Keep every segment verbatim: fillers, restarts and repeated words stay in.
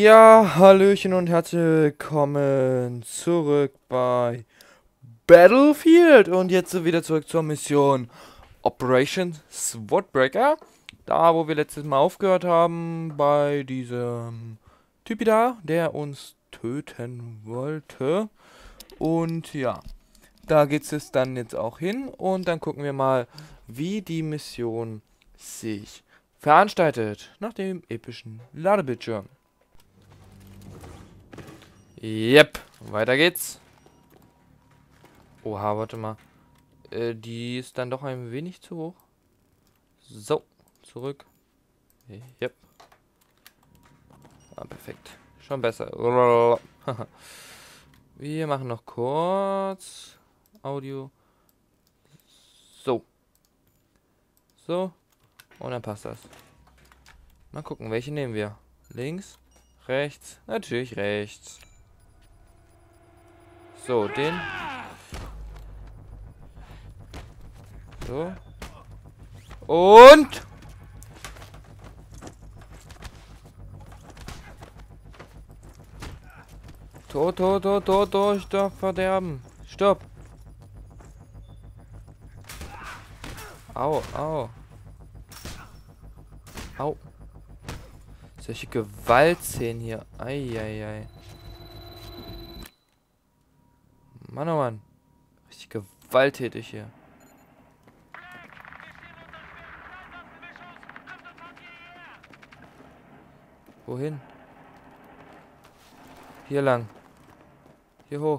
Ja, Hallöchen und herzlich willkommen zurück bei Battlefield und jetzt wieder zurück zur Mission Operation Swordbreaker. Da, wo wir letztes Mal aufgehört haben, bei diesem Typi da, der uns töten wollte. Und ja, da geht es dann jetzt auch hin und dann gucken wir mal, wie die Mission sich veranstaltet nach dem epischen Ladebildschirm. Yep, weiter geht's. Oha, warte mal. Äh, die ist dann doch ein wenig zu hoch. So, zurück. Yep. Ah, perfekt. Schon besser. Wir machen noch kurz Audio. So. So. Und dann passt das. Mal gucken, welche nehmen wir. Links, rechts, natürlich rechts. So, den. So. Und. Tot, tot, tot, tot, tot, ich darf verderben. Stopp. Au, au. Au. Solche Gewaltszenen hier. Eieiei. Mann, oh Mann. Richtig gewalttätig hier. Wohin? Hier lang. Hier hoch.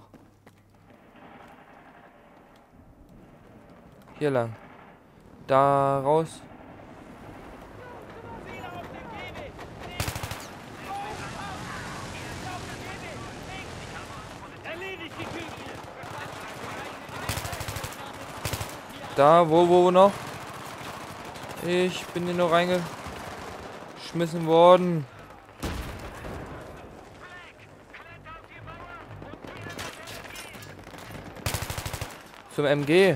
Hier lang. Da raus. Da, wo, wo, wo noch? Ich bin hier nur reingeschmissen worden. Zum M G.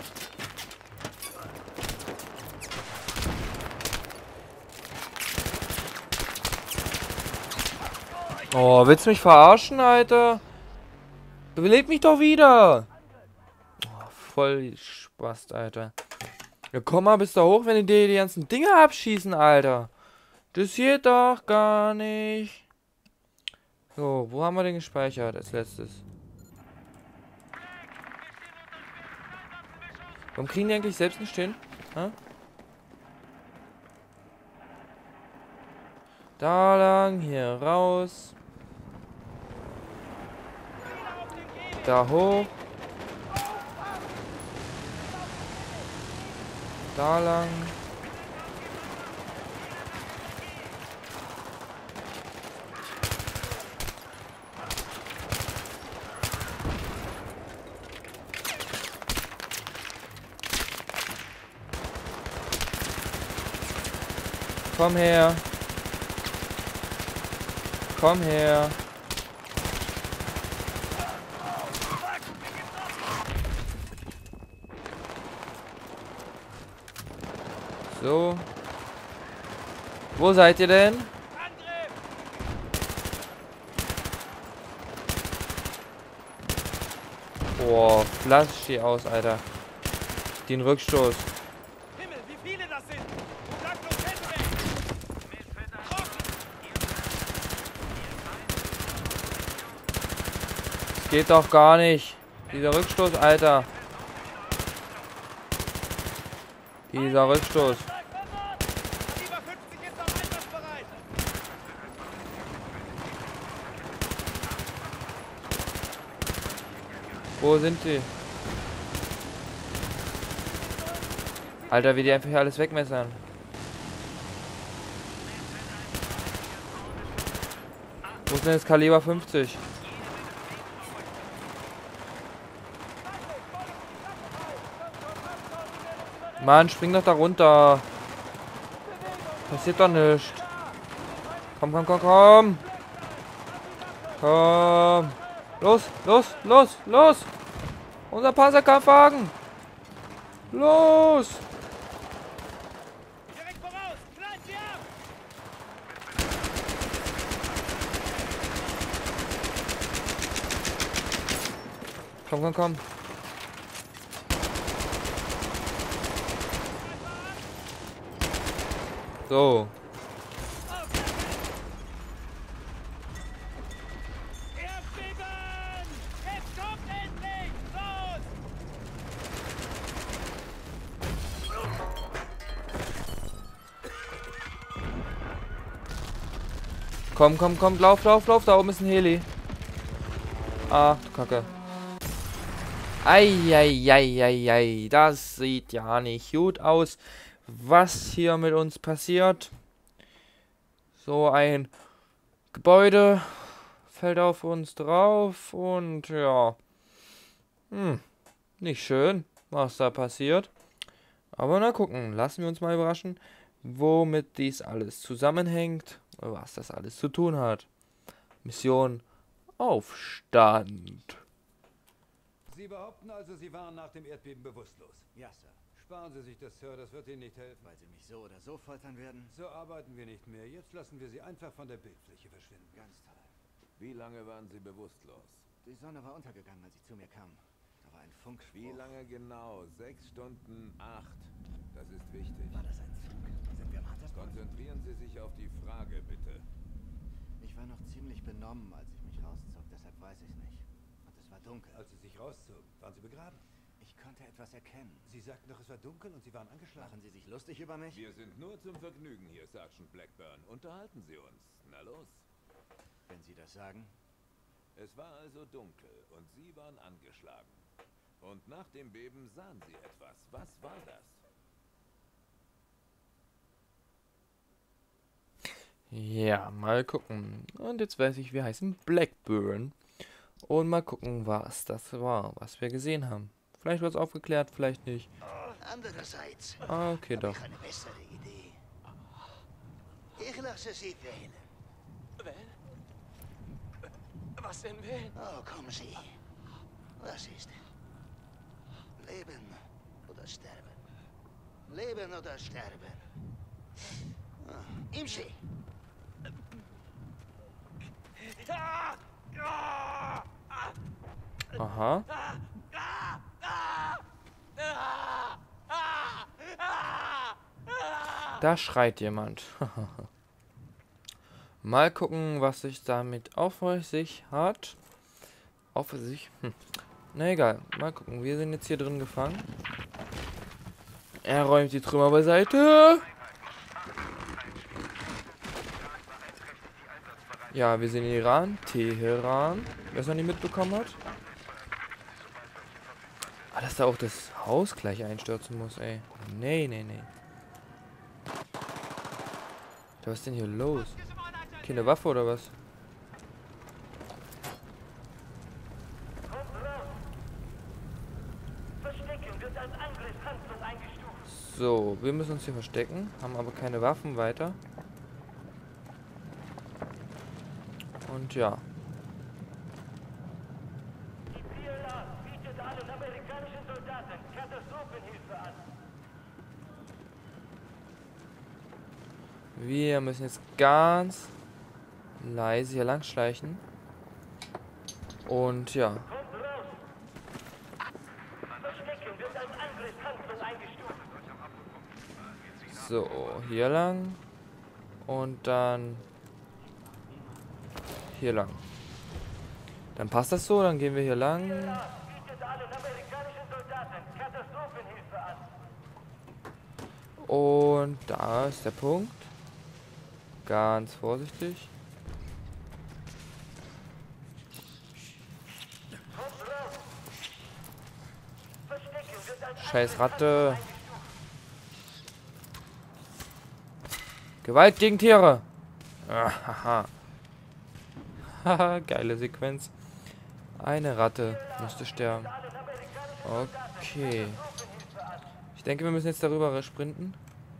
Oh, willst du mich verarschen, Alter? Belebt mich doch wieder. Oh, voll Spaß, Alter. Ja, komm mal bis da hoch, wenn die dir die ganzen Dinge abschießen, Alter. Das geht doch gar nicht. So, wo haben wir den gespeichert als letztes? Warum kriegen die eigentlich selbst nicht hin? Ha? Da lang, hier raus. Da hoch. Da lang. Komm her. Komm her. So. Wo seid ihr denn? Boah, flash die aus, Alter. Den Rückstoß. Himmel, wie viele das sind! Sag doch Henry! Das geht doch gar nicht. Dieser Rückstoß, Alter. Dieser Rückstoß. Kaliber fünfzig ist noch einsatzbereit! Wo sind die? Alter, wie die einfach hier alles wegmessern. Wo ist denn das Kaliber fünfzig? Mann, spring doch da runter. Passiert doch nichts. Komm, komm, komm, komm. Komm. Los, los, los, los. Unser Panzerkampfwagen. Los. Direkt voraus! Knallt sie ab! Komm, komm, komm. So. Erdbeben! Jetzt kommt endlich! Los! Komm, komm, komm, lauf, lauf, lauf. Da oben ist ein Heli. Ach, du Kacke. Eieieiei, das sieht ja nicht gut aus, was hier mit uns passiert. So ein Gebäude fällt auf uns drauf und ja, hm, nicht schön, was da passiert. Aber na gucken, lassen wir uns mal überraschen, womit dies alles zusammenhängt, was das alles zu tun hat. Mission Aufstand. Sie behaupten also, Sie waren nach dem Erdbeben bewusstlos. Ja, Sir. Sparen Sie sich das, Sir, das wird Ihnen nicht helfen. Weil Sie mich so oder so foltern werden? So arbeiten wir nicht mehr. Jetzt lassen wir Sie einfach von der Bildfläche verschwinden. Ganz toll. Wie lange waren Sie bewusstlos? Die Sonne war untergegangen, als ich zu mir kam. Da war ein Funkspruch. Wie lange genau? Sechs Stunden, acht. Das ist wichtig. War das ein Zug? Sind wir am Hattersburg? Konzentrieren Sie sich auf die Frage, bitte. Ich war noch ziemlich benommen, als ich mich rauszog, deshalb weiß ich nicht. Und es war dunkel. Als Sie sich rauszogen, waren Sie begraben. Ich konnte etwas erkennen. Sie sagten doch, es war dunkel und Sie waren angeschlagen. Machen Sie sich lustig über mich? Wir sind nur zum Vergnügen hier, Sergeant Blackburn. Unterhalten Sie uns. Na los. Wenn Sie das sagen. Es war also dunkel und Sie waren angeschlagen. Und nach dem Beben sahen Sie etwas. Was war das? Ja, mal gucken. Und jetzt weiß ich, wir heißen Blackburn. Und mal gucken, was das war, was wir gesehen haben. Vielleicht wird es aufgeklärt, vielleicht nicht. Andererseits Ah, okay, habe doch. ich eine bessere Idee. Ich lasse Sie wählen. Wählen? Was denn wählen? Oh, kommen Sie. Was ist? Leben oder sterben? Leben oder sterben? Ah, Imsi. Ah! Ah! Aha. Ah! Ah! Ah! Ah! Ah! Da schreit jemand. Mal gucken, was sich damit auf sich hat. Auf sich? Hm. Na egal. Mal gucken. Wir sind jetzt hier drin gefangen. Er räumt die Trümmer beiseite. Ja, wir sind in Iran. Teheran. Wer es noch nicht mitbekommen hat. Ah, dass da auch das Haus gleich einstürzen muss, ey. Nee, nee, nee. Was ist denn hier los? Keine Waffe oder was? So, wir müssen uns hier verstecken, haben aber keine Waffen weiter. Und ja. Die P L A bietet allen amerikanischen Soldaten Katastrophenhilfe an. Wir müssen jetzt ganz leise hier lang schleichen. Und ja. Kommt raus! Verstecken wird als Angriffshandlung eingestuft. So, hier lang. Und dann hier lang. Dann passt das so, dann gehen wir hier lang. Bietet allen amerikanischen Soldaten Katastrophenhilfe an. Und da ist der Punkt. Ganz vorsichtig. Scheiß Ratte. Gewalt gegen Tiere. Haha. Haha, geile Sequenz. Eine Ratte müsste sterben. Okay. Ich denke, wir müssen jetzt darüber sprinten.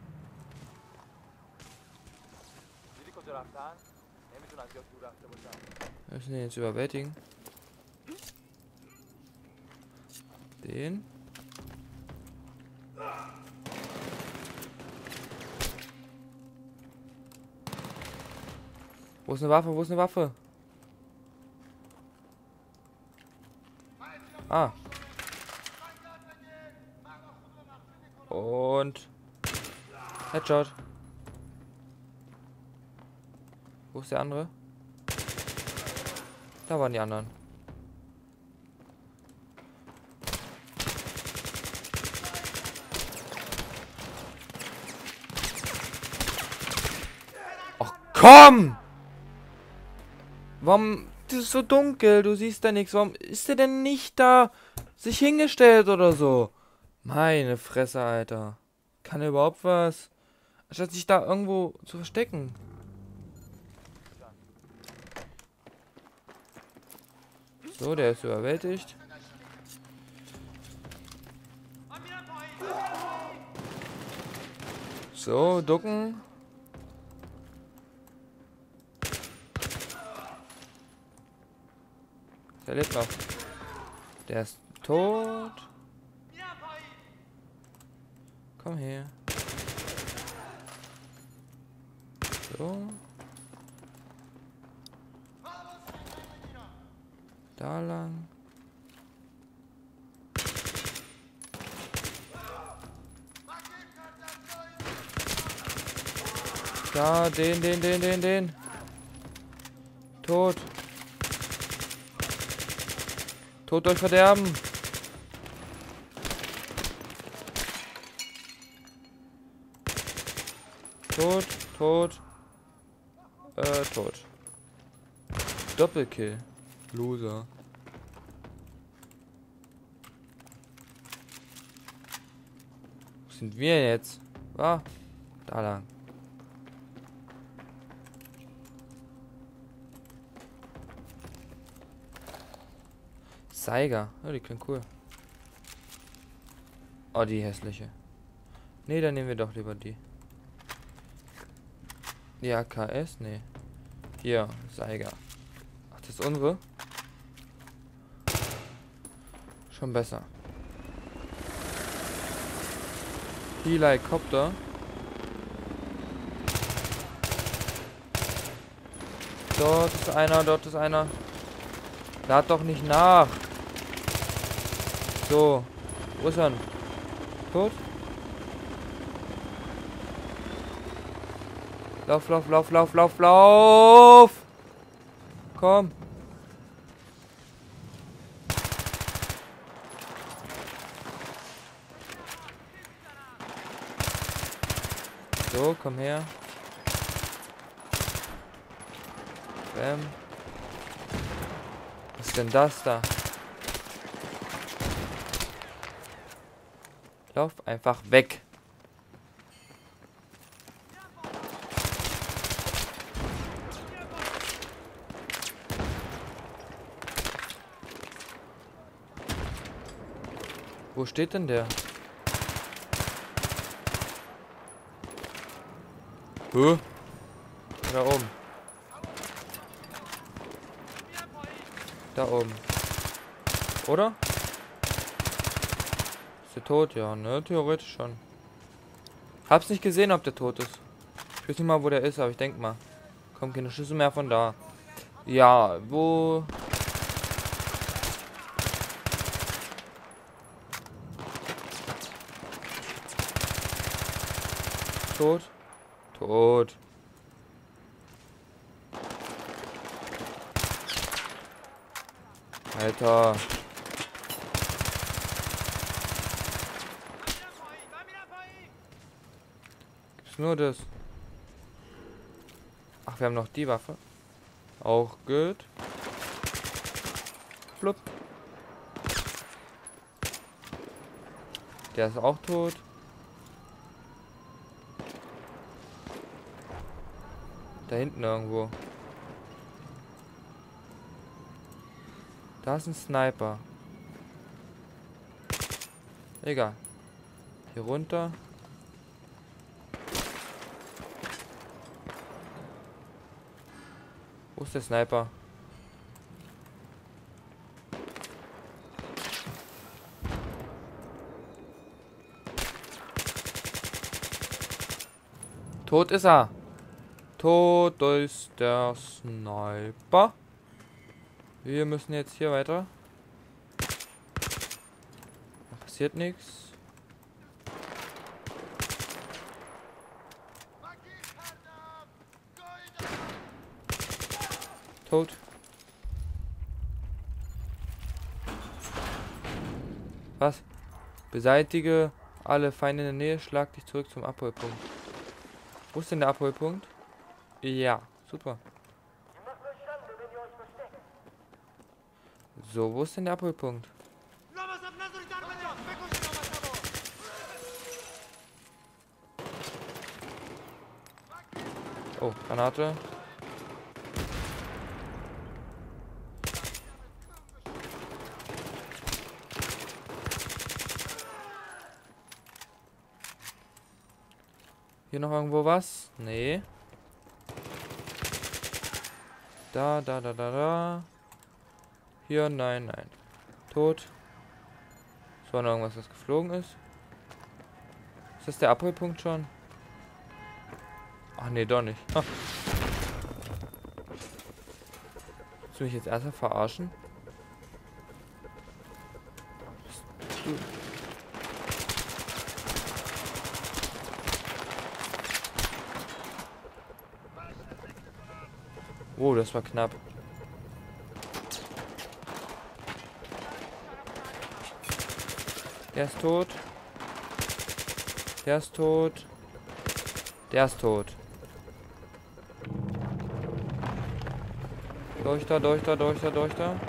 Wir müssen den jetzt überwältigen. Den. Wo ist eine Waffe? Wo ist eine Waffe? Ah. Und Headshot. Wo ist der andere? Da waren die anderen. Ach komm! Warum? Das ist so dunkel, du siehst da nichts. Warum ist der denn nicht da sich hingestellt oder so? Meine Fresse, Alter. Kann er überhaupt was? Anstatt sich da irgendwo zu verstecken. So, der ist überwältigt. So, ducken. Der lebt noch. Der ist tot. Komm her. So. Da lang. Da, den, den, den, den, den. Tot. Tod durch Verderben. Tot, tot. Äh, tot. Doppelkill. Loser. Wo sind wir jetzt? Ah, da lang. Saiga. Oh, die klingt cool. Oh, die hässliche. Nee, dann nehmen wir doch lieber die. Die A K S? Nee. Hier, Saiga. Ach, das ist unsere? Schon besser. Helikopter. Dort ist einer, dort ist einer. Lad doch nicht nach. So. Wo ist er? Tot? Lauf, lauf, lauf, lauf, lauf, lauf! Komm. So, komm her. Bam. Was ist denn das da? Lauf einfach weg. Wo steht denn der? Huh? Da oben. Da oben. Oder? Ist der tot? Ja, ne? Theoretisch schon. Hab's nicht gesehen, ob der tot ist. Ich weiß nicht mal, wo der ist, aber ich denk mal. Kommt keine Schüsse mehr von da. Ja, wo... Tot? Tot. Alter. Gibt's nur das? Ach, wir haben noch die Waffe. Auch gut. Blub. Der ist auch tot. Da hinten irgendwo. Da ist ein Sniper. Egal. Hier runter. Wo ist der Sniper? Tot ist er. Tot ist der Sniper. Wir müssen jetzt hier weiter. Passiert nichts. Tot. Was? Beseitige alle Feinde in der Nähe, schlag dich zurück zum Abholpunkt. Wo ist denn der Abholpunkt? Ja, super. So, wo ist denn der Abholpunkt? Oh, Granate. Hier noch irgendwo was? Nee. Da, da, da, da, da. Hier, nein, nein. Tot. Es war noch irgendwas, was geflogen ist. Ist das der Abholpunkt schon? Ach nee, doch nicht. Ah. Willst du mich jetzt erstmal verarschen? Du. Oh, das war knapp. Der ist tot. Der ist tot. Der ist tot. Durch da, durch da, durch da, durch da.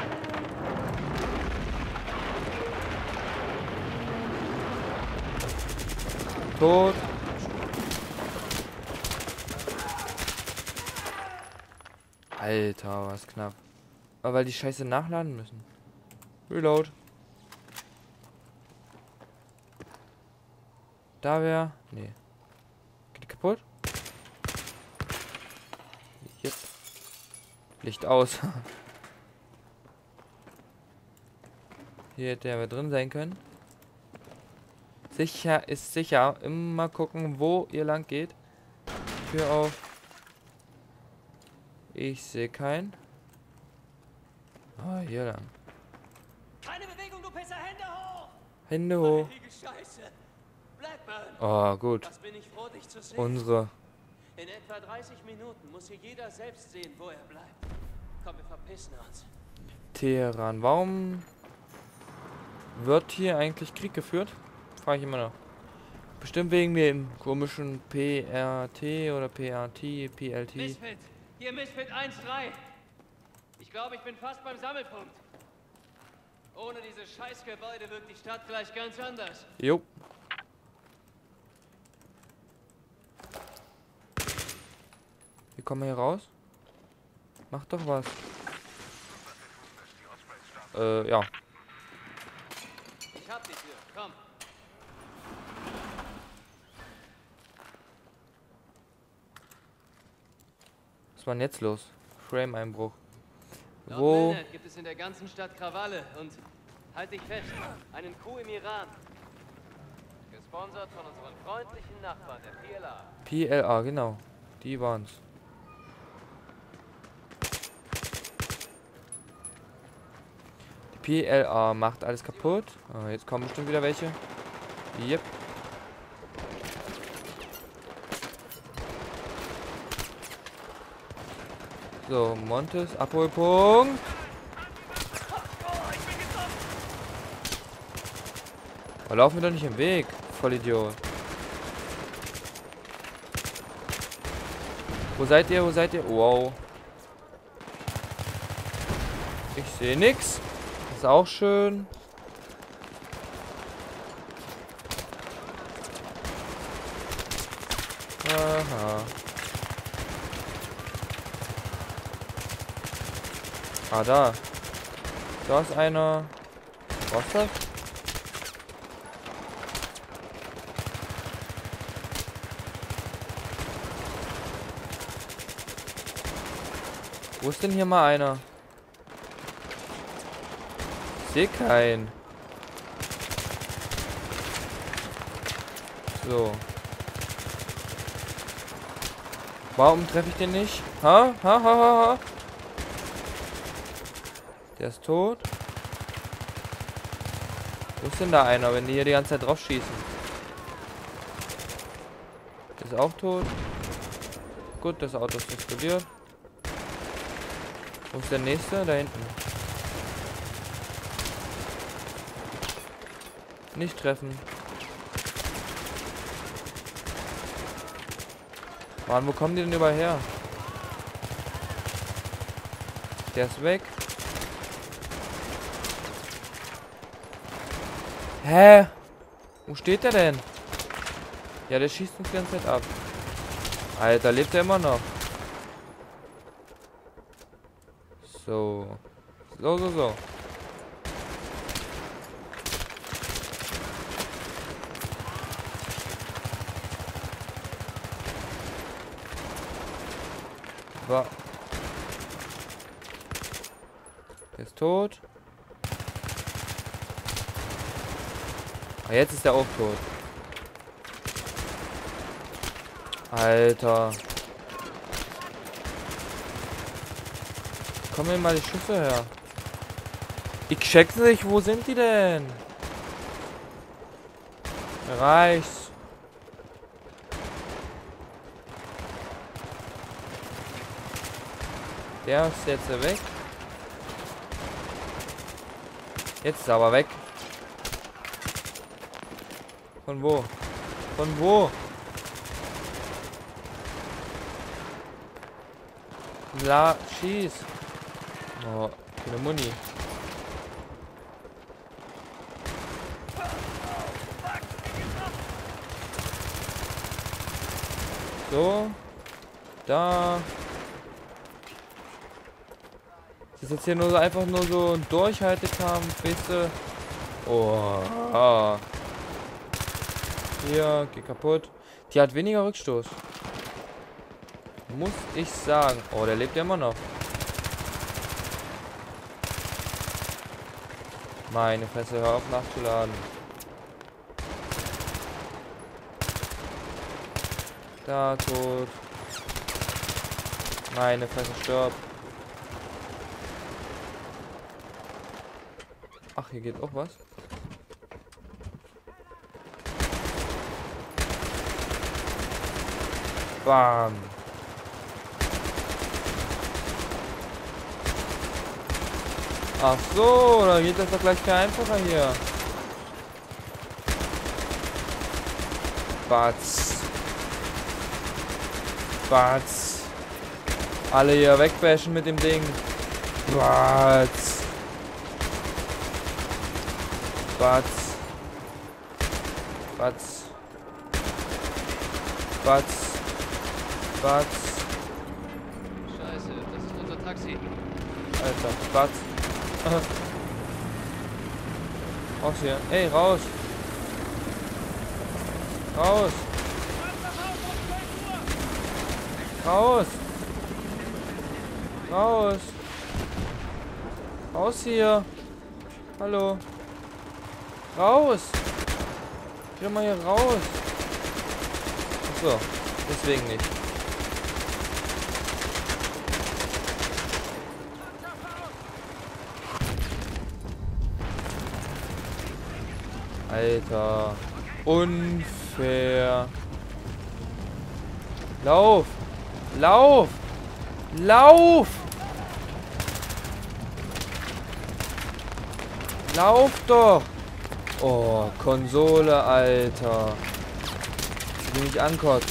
Tot. Alter, was knapp. Aber weil die Scheiße nachladen müssen. Reload. Da wäre. Nee. Geht die kaputt? Yep. Licht aus. Hier hätte er drin sein können. Sicher ist sicher. Immer gucken, wo ihr lang geht. Tür auf. Ich sehe keinen. Ah, hier lang. Keine Bewegung, du Pisser! Hände hoch! Hände hoch. Heilige Scheiße! Blackburn! Oh, gut. Was bin ich froh, dich zu sehen. Unsere. In etwa dreißig Minuten muss hier jeder selbst sehen, wo er bleibt. Komm, wir verpissen uns. Teheran. Warum wird hier eigentlich Krieg geführt? Frage ich immer noch. Bestimmt wegen dem komischen P R T oder P R T, P L T. Misfit! Hier Misfit eins drei. Ich glaube, ich bin fast beim Sammelpunkt. Ohne dieses Scheißgebäude wirkt die Stadt gleich ganz anders. Jo. Wie kommen wir hier raus? Mach doch was. Äh, ja. Ich hab die Tür. Komm. Was war denn jetzt los? Frame-Einbruch. Laut Wo? Milnet gibt es in der ganzen Stadt Krawalle und halt dich fest, einen Coup im Iran. Gesponsert von unseren freundlichen Nachbarn, der P L A. P L A, genau. Die waren's. Die P L A macht alles kaputt. Ah, jetzt kommen bestimmt wieder welche. Yep. So, Montes, Abholpunkt. Oh, laufen wir doch nicht im Weg. Vollidiot. Wo seid ihr? Wo seid ihr? Wow. Ich sehe nix. Ist auch schön. Aha. Ah, da. Da ist einer. Was ist das? Wo ist denn hier mal einer? Ich sehe keinen. So. Warum treffe ich den nicht? Ha? Ha, ha, ha, ha. Der ist tot. Wo ist denn da einer, wenn die hier die ganze Zeit drauf schießen? Ist auch tot. Gut, das Auto ist explodiert. Wo ist der nächste? Da hinten. Nicht treffen. Mann, wo kommen die denn überall her? Der ist weg. Hä? Wo steht der denn? Ja, der schießt uns die ganze Zeit ab. Alter, lebt er immer noch? So. So, so, so. War. Der ist tot. Ah, jetzt ist er auch tot. Alter. Kommen mir mal die Schüsse her. Ich check's nicht, wo sind die denn? Reicht's. Der ist jetzt weg. Jetzt ist er aber weg. Von wo? Von wo? La, schieß. Oh, keine Muni. So. Da. Das ist jetzt hier nur so einfach nur so ein Durchhaltekampf, weißt du? Oh. Ah. Hier, geht kaputt. Die hat weniger Rückstoß. Muss ich sagen. Oh, der lebt ja immer noch. Meine Fresse, hör auf nachzuladen. Da, tot. Meine Fresse, stirb. Ach, hier geht auch was. Bam. Ach so, da geht das doch gleich viel einfacher hier. Batz. Batz. Alle hier wegbashen mit dem Ding. Batz. Batz. Batz. Batz. Batz. Scheiße, das ist unser Taxi. Alter, Batz. Raus hier. Ey, raus. Raus. Raus. Raus. Raus hier. Hallo. Raus. Geh doch mal hier raus. Achso, deswegen nicht. Alter. Unfair. Lauf. Lauf. Lauf. Lauf doch. Oh, Konsole, Alter. Die mich ankotzt.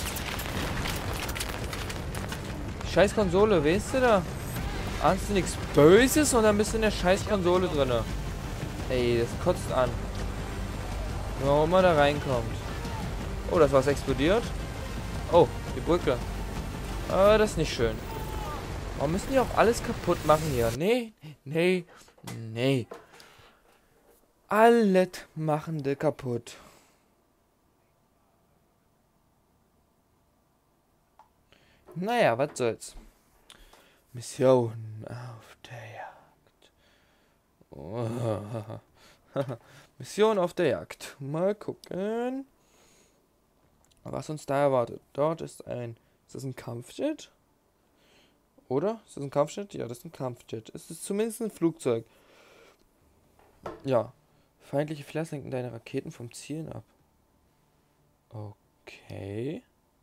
Scheiß Konsole, weißt du da? Ahnst du nichts Böses und dann bist du in der scheiß Konsole drinne. Ey, das kotzt an. Warum man da reinkommt. Oh, das war's explodiert. Oh, die Brücke. Ah, das ist nicht schön. Warum müssen die auch alles kaputt machen hier? Nee, nee, nee. Alles machen die kaputt. Naja, was soll's. Mission auf der Jagd. Oh. Mission auf der Jagd. Mal gucken, was uns da erwartet. Dort ist ein... Ist das ein Kampfjet? Oder? Ist das ein Kampfjet? Ja, das ist ein Kampfjet. Es ist zumindest ein Flugzeug. Ja. Feindliche Flares lenken deine Raketen vom Zielen ab. Okay.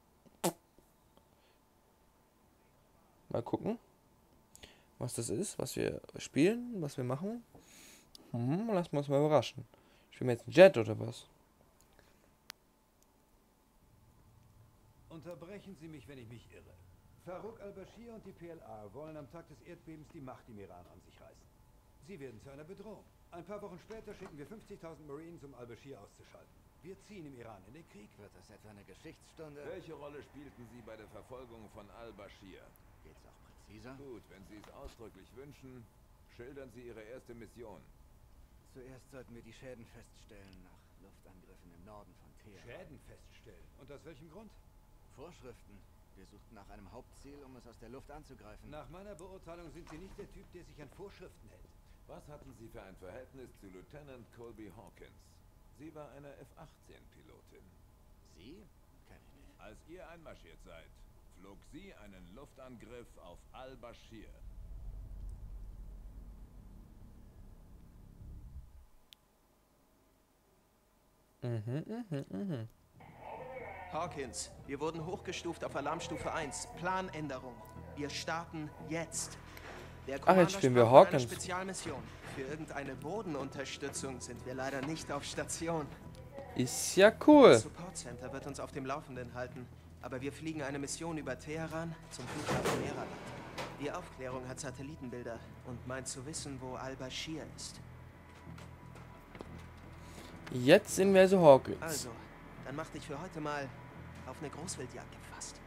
Mal gucken, was das ist, was wir spielen, was wir machen. Hm, lassen wir uns mal überraschen. Spielen wir jetzt einen Jet oder was? Unterbrechen Sie mich, wenn ich mich irre. Farouk al-Bashir und die P L A wollen am Tag des Erdbebens die Macht im Iran an sich reißen. Sie werden zu einer Bedrohung. Ein paar Wochen später schicken wir fünfzigtausend Marines, um al-Bashir auszuschalten. Wir ziehen im Iran in den Krieg. Wird das etwa eine Geschichtsstunde? Welche Rolle spielten Sie bei der Verfolgung von al-Bashir? Geht's auch präziser? Gut, wenn Sie es ausdrücklich wünschen, schildern Sie Ihre erste Mission. Zuerst sollten wir die Schäden feststellen nach Luftangriffen im Norden von Teheran. Schäden feststellen. Und aus welchem Grund? Vorschriften. Wir suchten nach einem Hauptziel, um es aus der Luft anzugreifen. Nach meiner Beurteilung sind Sie nicht der Typ, der sich an Vorschriften hält. Was hatten Sie für ein Verhältnis zu Lieutenant Colby Hawkins? Sie war eine F achtzehn Pilotin. Sie? Kenn ich nicht. Als ihr einmarschiert seid, flog sie einen Luftangriff auf al-Bashir. Mhm, mhm, mhm. Hawkins, wir wurden hochgestuft auf Alarmstufe eins. Planänderung. Wir starten jetzt. Der Ach, jetzt spielen wir sprach von einer Hawkins. Spezialmission. Für irgendeine Bodenunterstützung sind wir leider nicht auf Station. Ist ja cool. Das Support Center wird uns auf dem Laufenden halten. Aber wir fliegen eine Mission über Teheran zum Flughafen Meraland. Die Aufklärung hat Satellitenbilder und meint zu wissen, wo al-Bashir ist. Jetzt sind wir so Hawkins. Also, dann mach dich für heute mal auf eine Großwildjagd gefasst.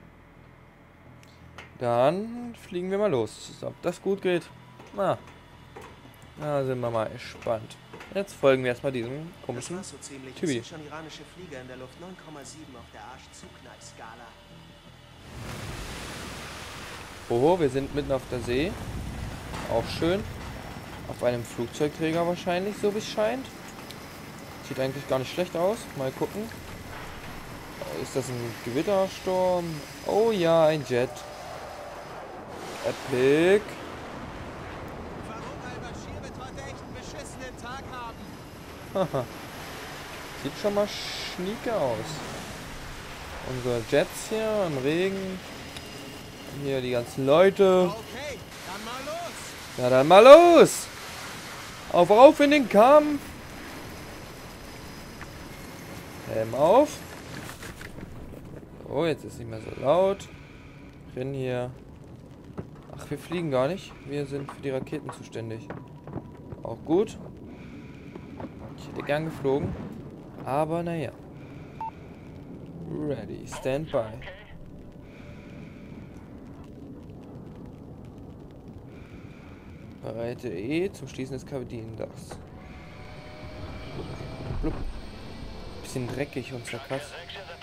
Dann fliegen wir mal los. Ob das gut geht? Na, da sind wir mal gespannt. Jetzt folgen wir erstmal diesem Das komischen war so ziemlich. Es Typi. sind schon iranische Flieger in der Luft. neun Komma sieben auf der Arsch-Zugknall-Skala. Oho, wir sind mitten auf der See. Auch schön. Auf einem Flugzeugträger wahrscheinlich, so wie es scheint. Sieht eigentlich gar nicht schlecht aus. Mal gucken. Ist das ein Gewittersturm? Oh ja, ein Jet. Epic. Farouk al-Bashir wird heute echt einen beschissenen Tag haben. Haha. Sieht schon mal schnieke aus. Unsere Jets hier im Regen. Hier die ganzen Leute. Okay, dann mal los. Ja, dann mal los. Auf, auf in den Kampf. Helm auf. Oh, jetzt ist nicht mehr so laut. Rennen hier. Ach, wir fliegen gar nicht. Wir sind für die Raketen zuständig. Auch gut. Ich hätte gern geflogen. Aber naja. Ready. Stand by. Bereite E zum Schließen des Kabinendachs. Blub. Bisschen dreckig und zerkratzt.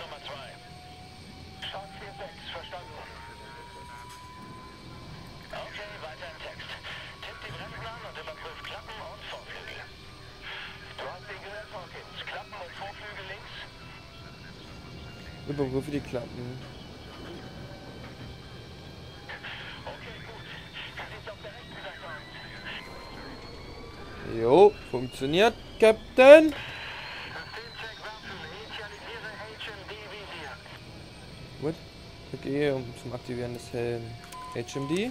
Überprüfe die Klappen. Jo, funktioniert, Captain. Gut. Drück E, um zum Aktivieren des Helms. H M D.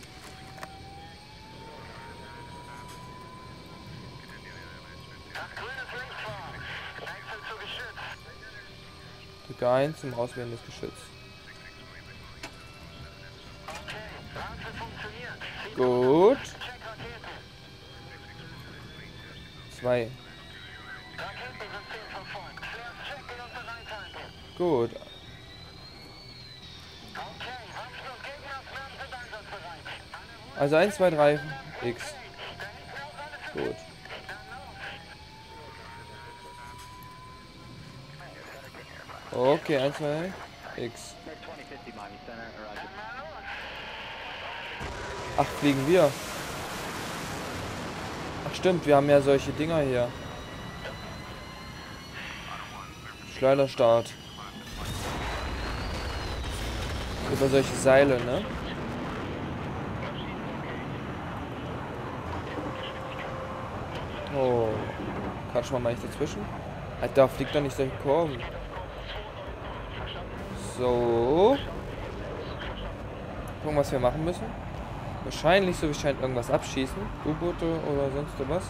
Drücke eins zum Auswählen des Geschütz. Gut. Zwei. Gut. Also eins, zwei, drei, X. Gut. Okay, eins, zwei, X. Ach, fliegen wir. Ach stimmt, wir haben ja solche Dinger hier. Schleuderstart. Über solche Seile, ne? Oh. Quatsch mal nicht dazwischen. Alter, fliegt doch nicht solche Kurven. So. Gucken, was wir machen müssen. Wahrscheinlich, so wie scheint, irgendwas abschießen. U-Boote oder sonst was.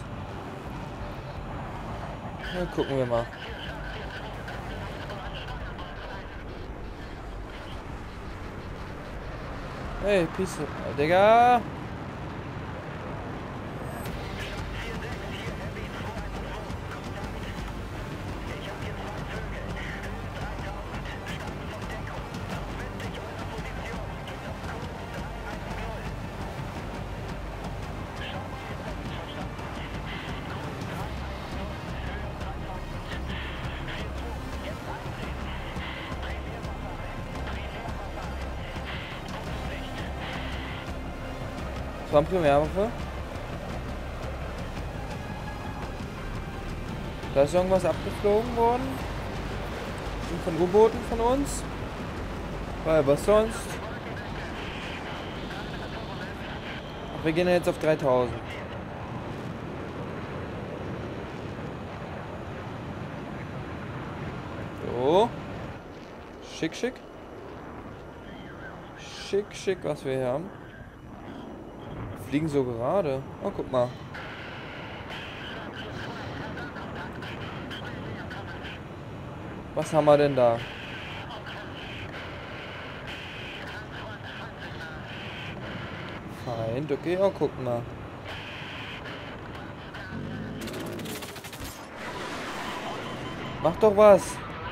Na, gucken wir mal. Hey, Peace. Digga! Das war ein Primärwaffe. Da ist irgendwas abgeflogen worden. Von U-Booten von uns. Weil was sonst? Ach, wir gehen jetzt auf dreitausend. So. Schick, schick. Schick, schick, was wir hier haben. Fliegen so gerade. Oh, guck mal. Was haben wir denn da? Feind, okay. Oh, guck mal. Mach doch was.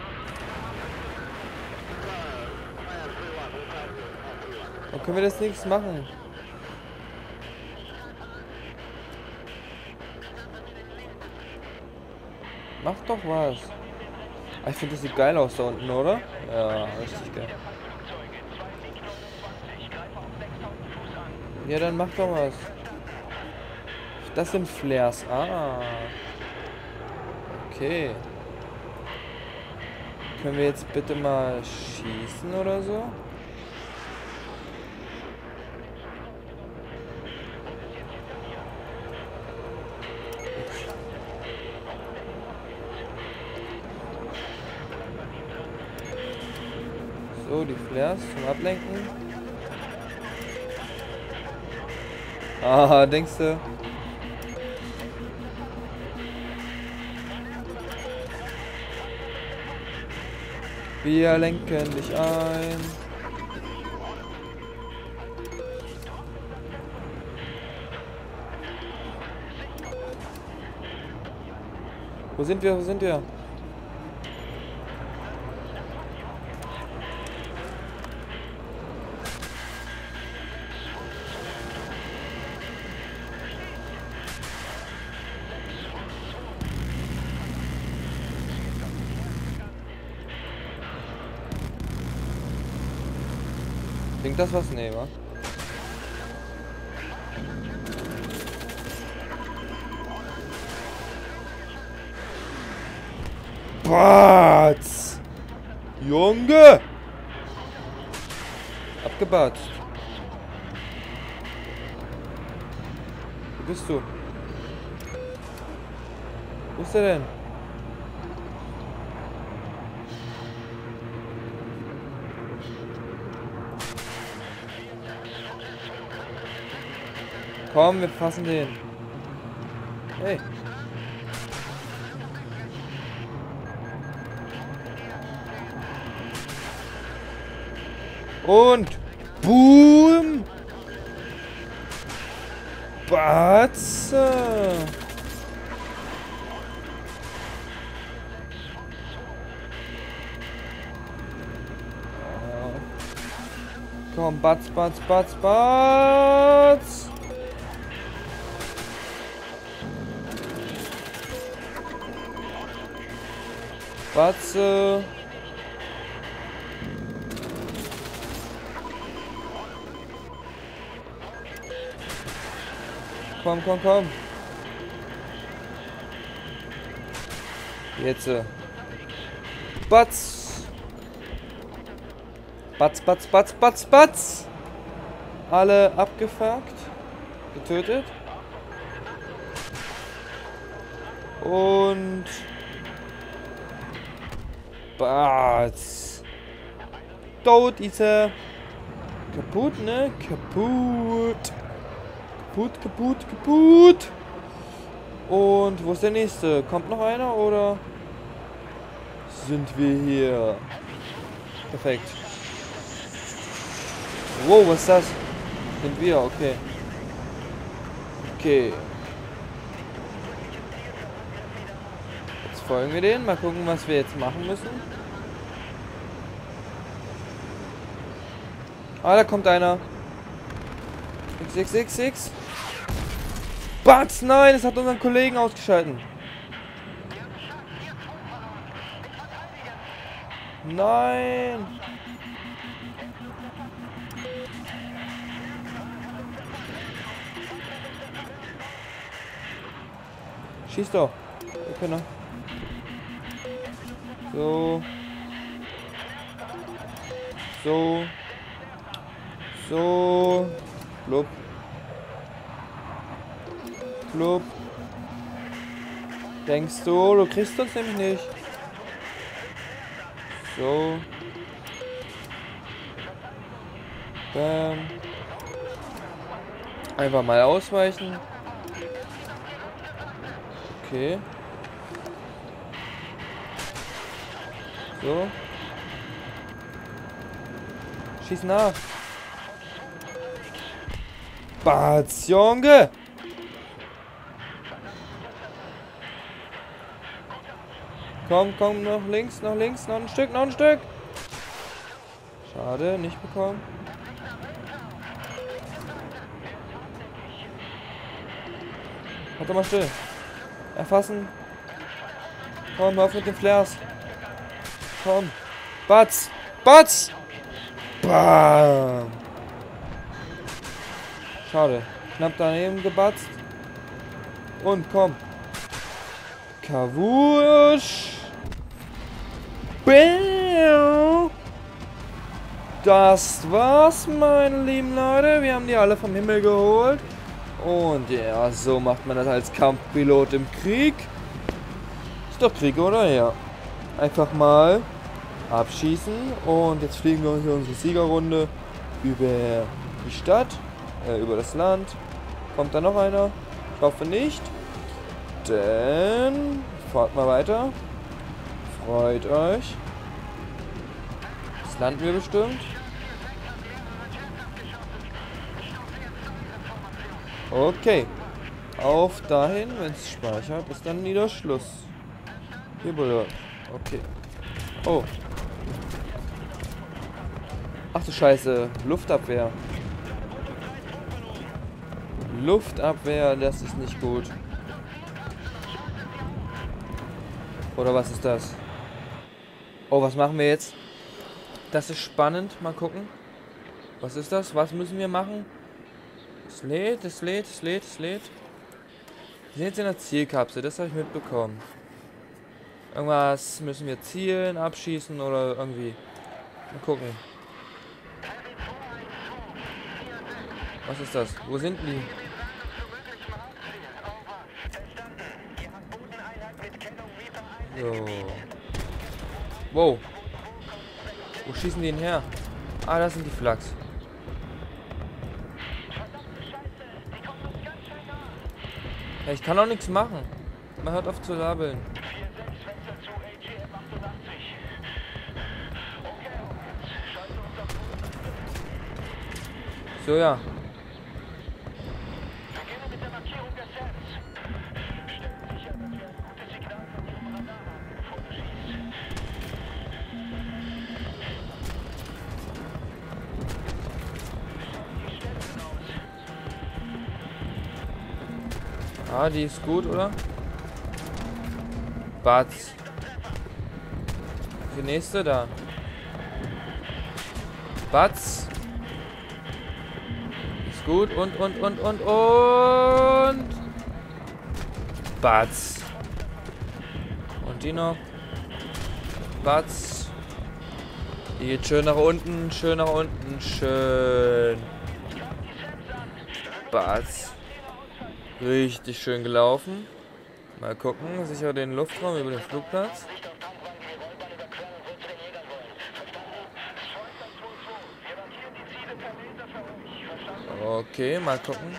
Dann können wir das nichts machen. Mach doch was. Ah, ich finde, das sieht geil aus da unten, oder? Ja, richtig geil. Ja, dann mach doch was. Das sind Flares. Ah. Okay. Können wir jetzt bitte mal schießen oder so? So, die Flares zum Ablenken. Ah, denkst du? Wir lenken dich ein. Wo sind wir? Wo sind wir? Bringt das was? Nee, wa? Batz! Junge! Abgebatzt. Wo bist du? Wo ist er denn? Komm, wir fassen den. Hey. Und boom. Batze. Komm, batz, batz, batz, batz. Batze. Komm, komm, komm. Jetzt. Batz. Batz, batz, batz, batz, batz. Alle abgefuckt. Getötet. Und... Batz. Tot ist er. Kaputt, ne? Kaputt. Kaputt, kaputt, kaputt. Und wo ist der nächste? Kommt noch einer oder sind wir hier? Perfekt. Wow, was ist das? Sind wir, okay. Okay. Jetzt folgen wir denen. Mal gucken, was wir jetzt machen müssen. Ah, da kommt einer. X, X, X, X. Batz, nein, es hat unseren Kollegen ausgeschalten. Nein. Schieß doch. Wir können. So. So. So. Blub. Blub. Denkst du, du kriegst uns nämlich nicht. So. Bam. Einfach mal ausweichen. Okay. So. Schieß nach. Batz, Junge! Komm, komm, noch links, noch links, noch ein Stück, noch ein Stück. Schade, nicht bekommen. Halt doch mal still. Erfassen. Komm, auf mit den Flares. Komm. Batz! Batz! Bam! Schade. Knapp daneben gebatzt. Und komm. Kawusch! Bam! Das war's, meine lieben Leute. Wir haben die alle vom Himmel geholt. Und ja, so macht man das als Kampfpilot im Krieg. Ist doch Krieg, oder? Ja. Einfach mal abschießen. Und jetzt fliegen wir hier unsere Siegerrunde über die Stadt, äh, über das Land. Kommt da noch einer? Ich hoffe nicht. Dann fahrt mal weiter. Freut euch. Das landen wir bestimmt. Okay. Auf dahin, wenn es speichert, ist dann wieder Schluss. Hier wurde. Okay. Oh. Ach du Scheiße. Luftabwehr. Luftabwehr, das ist nicht gut. Oder was ist das? Oh, was machen wir jetzt? Das ist spannend. Mal gucken. Was ist das? Was müssen wir machen? Es lädt, es lädt, es lädt, es lädt. Wir sind jetzt in der Zielkapsel, das habe ich mitbekommen. Irgendwas müssen wir zielen, abschießen oder irgendwie. Mal gucken. Was ist das? Wo sind die? So. Wow. Wo schießen die denn her? Ah, das sind die Flaks. Ja, ich kann auch nichts machen. Man hört auf zu labeln. So, ja. Ah, die ist gut, oder? Batz. Die nächste da. Batz. Ist gut. Und, und, und, und, und. Batz. Und die noch. Batz. Die geht schön nach unten. Schön nach unten. Schön. Batz. Richtig schön gelaufen. Mal gucken, sicher den Luftraum über den Flugplatz. Okay, mal gucken.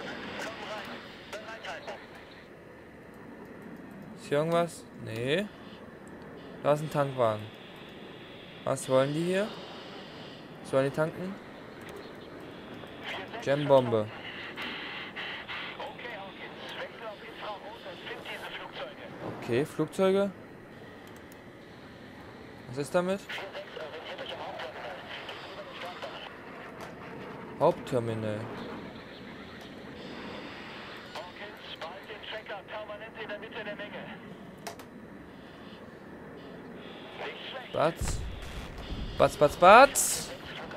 Ist hier irgendwas? Nee. Da ist ein Tankwagen. Was wollen die hier? Was wollen die tanken? Jam-Bombe. Okay, Flugzeuge. Was ist damit? Hauptterminal. Batz. Batz, Batz, Batz.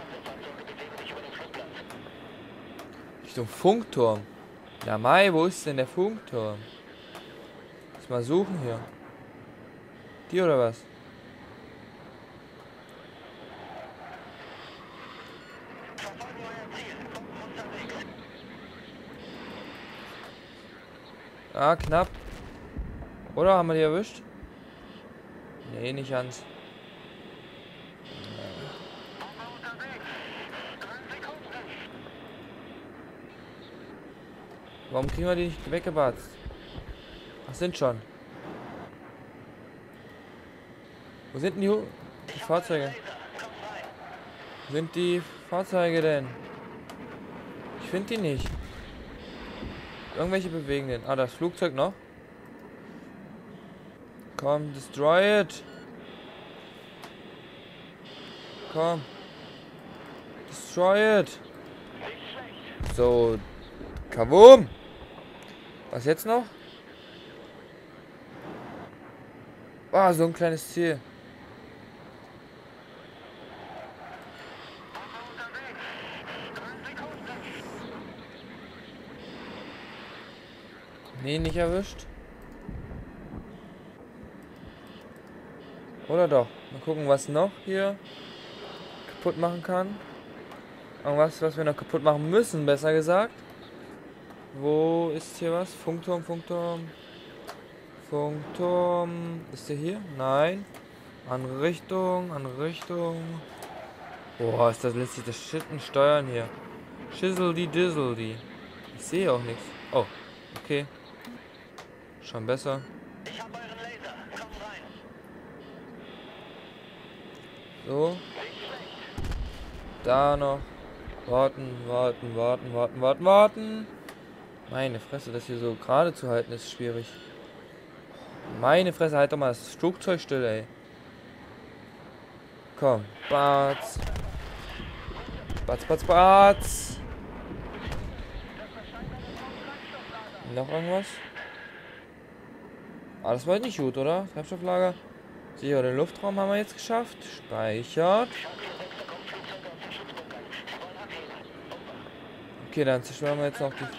Richtung Funkturm. Ja, Mai, wo ist denn der Funkturm? Lass mal suchen hier. Die oder was? Ah, knapp. Oder haben wir die erwischt? Nee, nicht ganz. Warum kriegen wir die nicht weggebatzt? Ach, sind schon. Wo sind denn die, Hu die Fahrzeuge? Wo sind die Fahrzeuge denn? Ich finde die nicht. Irgendwelche bewegen den. Ah, das Flugzeug noch. Komm, destroy it. Komm. Destroy it. So. Kavum. Was jetzt noch? Ah, so ein kleines Ziel. Nee, nicht erwischt. Oder doch? Mal gucken, was noch hier kaputt machen kann. Irgendwas, was wir noch kaputt machen müssen, besser gesagt. Wo ist hier was? Funkturm, Funkturm. Funkturm. Ist der hier? Nein. Andere Richtung, andere Richtung. Boah, ist das lässt sich das Schitten steuern hier. Schissel die Dizzle die. Ich sehe auch nichts. Oh, okay. Schon besser. Ich hab euren Laser. Komm rein. So. Da noch. Warten, warten, warten, warten, warten, warten. Meine Fresse, das hier so gerade zu halten ist schwierig. Meine Fresse, halt doch mal das Flugzeug still, ey. Komm. Batz. Batz, batz, batz. Noch irgendwas? Ah, das war nicht gut, oder? Treibstofflager. Sicher, den Luftraum haben wir jetzt geschafft. Speichert. Okay, dann zerstören wir jetzt noch die...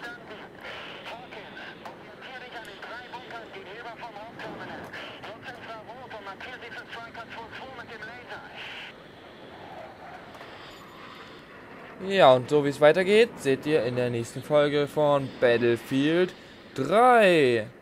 Ja, und so wie es weitergeht, seht ihr in der nächsten Folge von Battlefield drei.